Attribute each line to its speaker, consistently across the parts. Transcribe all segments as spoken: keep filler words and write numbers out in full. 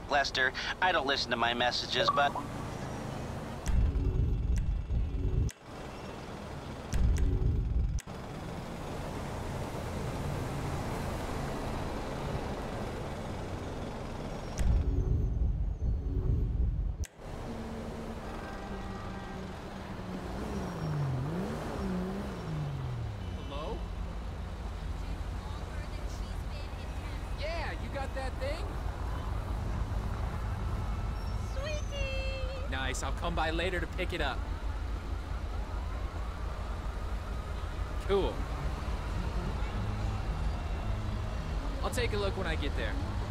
Speaker 1: Lester, I don't listen to my messages, but...
Speaker 2: Hello? Yeah, you got that thing? Nice, I'll come by later to pick it up. Cool. I'll take a look when I get there.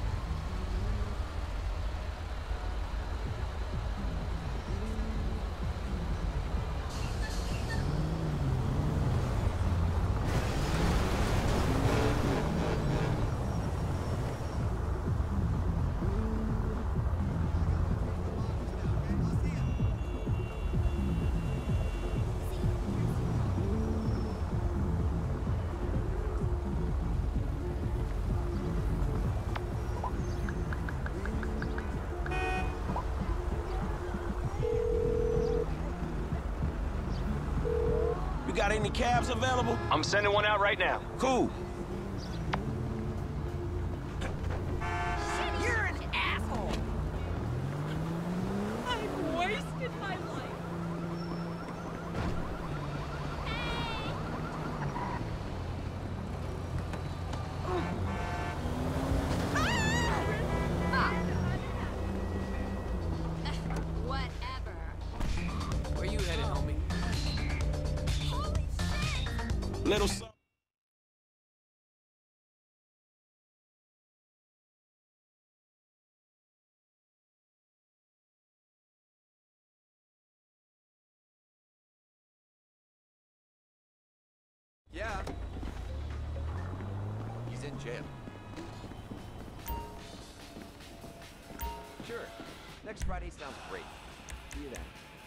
Speaker 3: Got any cabs available?
Speaker 4: I'm sending one out right now.
Speaker 3: Cool.
Speaker 5: You're an asshole! I've wasted my life.
Speaker 6: Whatever.
Speaker 2: Where you headed, homie?
Speaker 3: Little son.
Speaker 7: Yeah. He's in jail. Sure. Next Friday sounds great. See you then.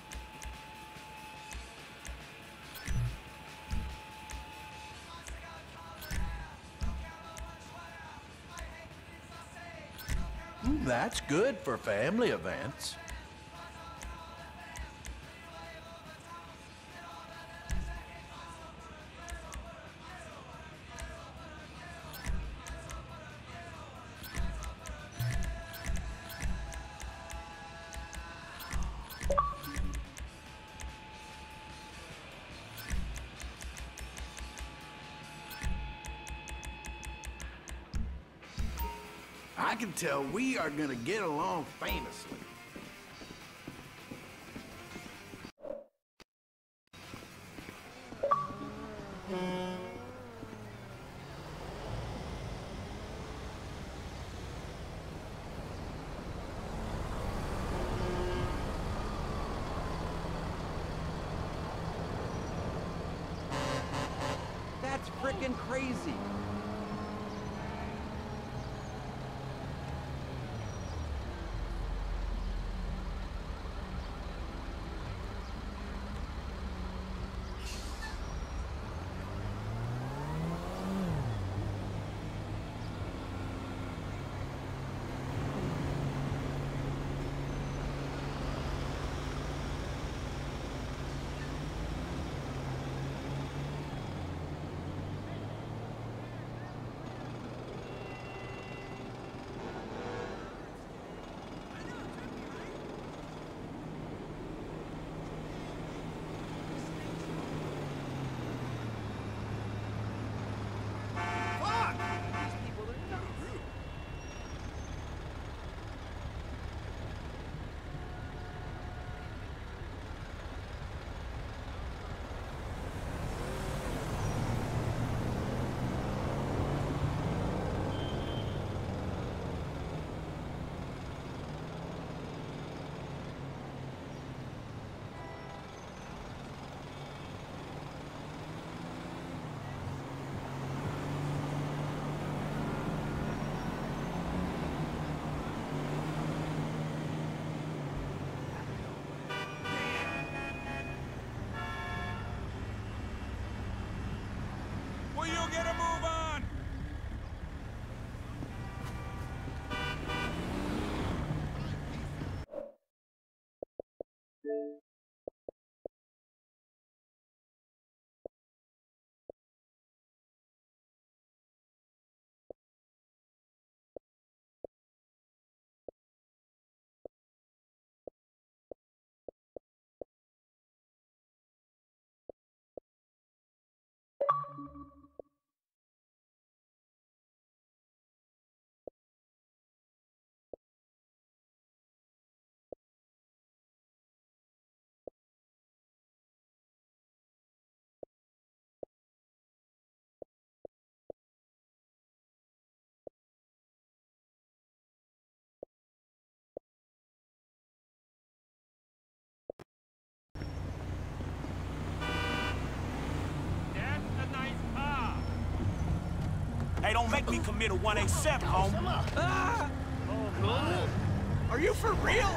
Speaker 8: That's good for family events. I can tell we are gonna get along famously.
Speaker 7: That's frickin' crazy.
Speaker 3: Hey, don't make me commit a one eighty-seven, homie.
Speaker 7: Ah! Are you for real?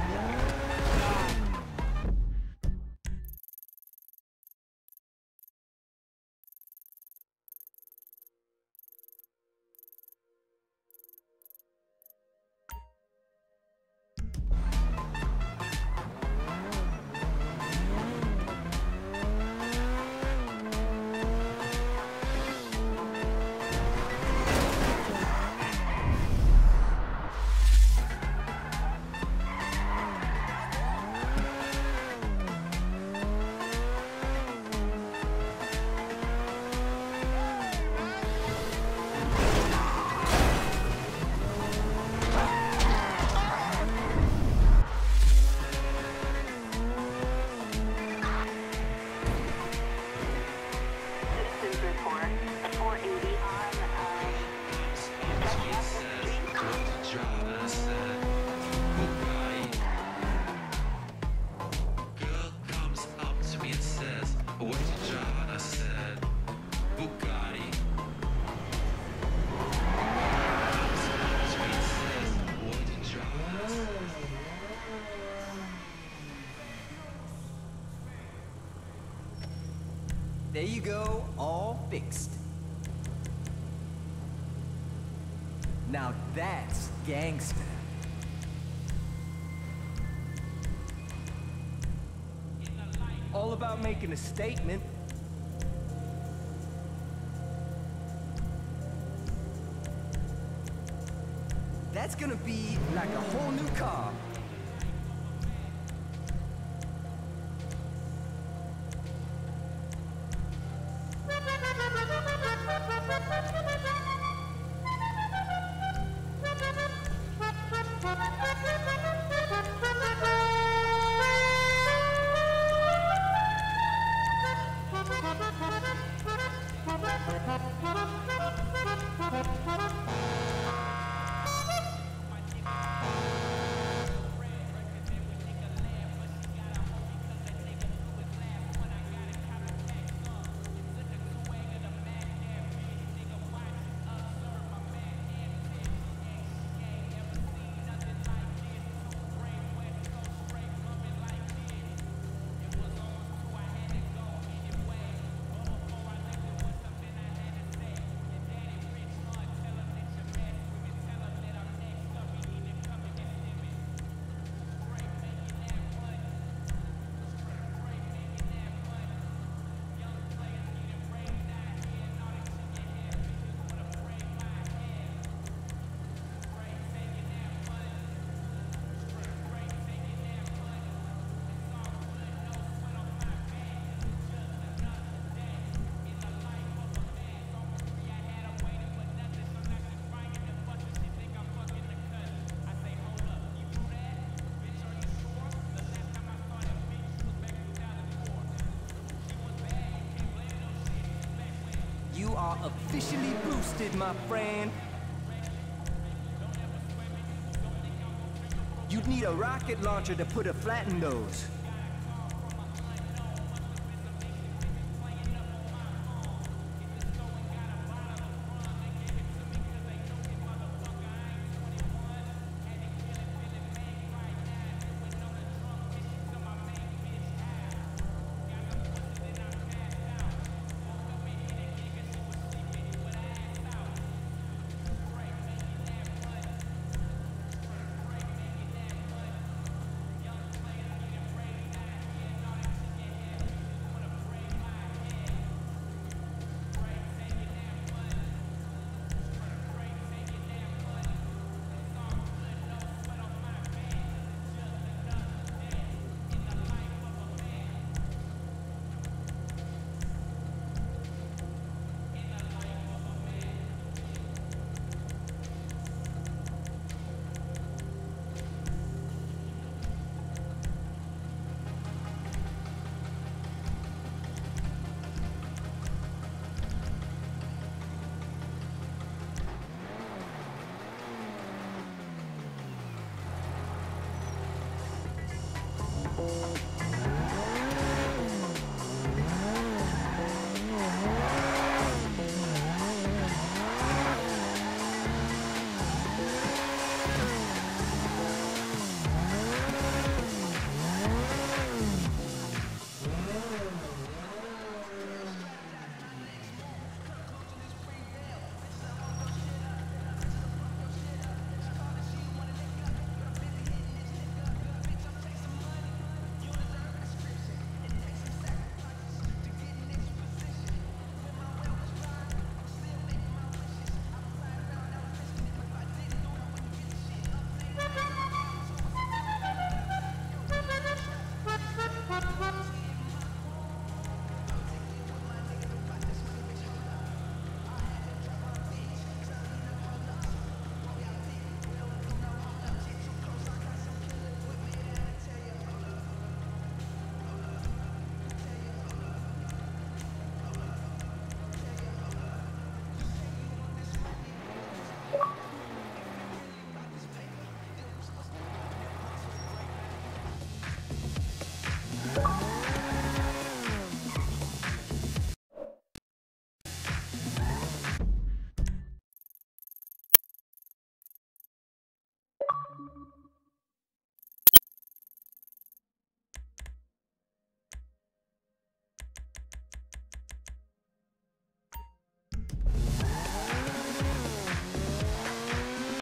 Speaker 4: Citizens report four eighty on um,
Speaker 6: Girl comes up to me and says, "What's your job?" I said, "Bugatti." Comes up to me and says, "What's your job?" I said,
Speaker 7: There you go, all fixed. Now that's gangster. All about making a statement. That's gonna be like a whole new car. You are officially boosted, my friend. You'd need a rocket launcher to put a flat in those.
Speaker 4: Thank you.